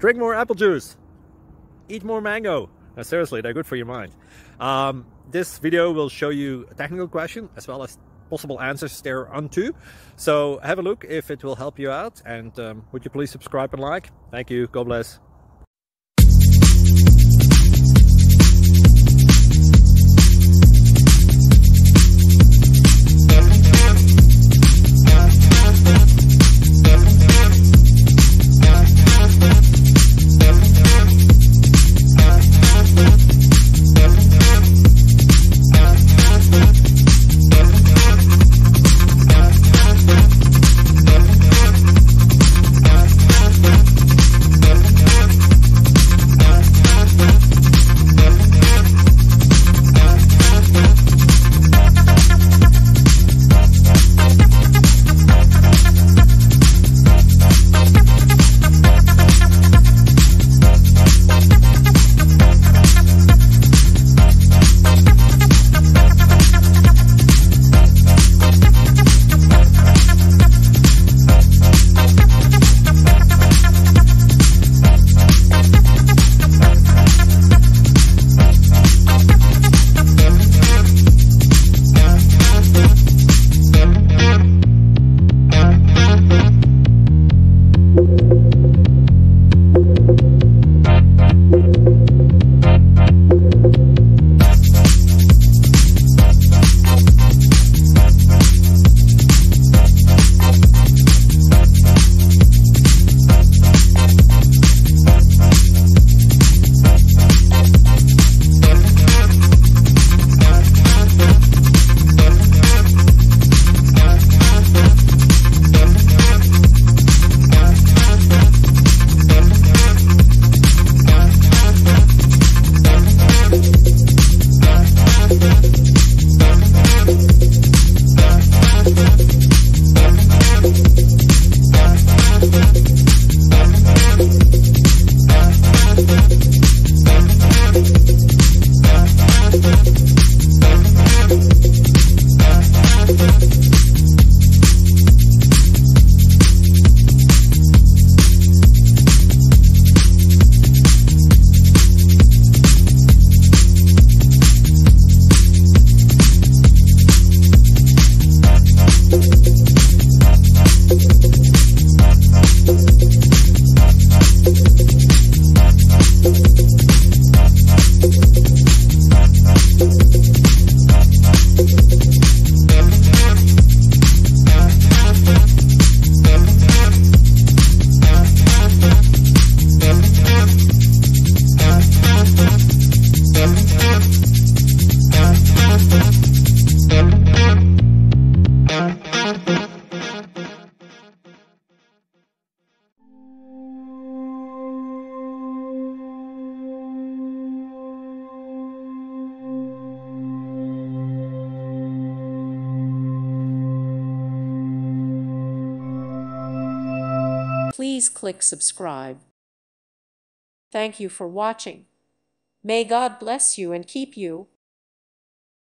drink more apple juice, eat more mango. No, seriously, they're good for your mind. This video will show you a technical question as well as possible answers thereunto. So have a look if it will help you out, and would you please subscribe and like? Thank you. God bless. Please click subscribe. Thank you for watching. May God bless you and keep you.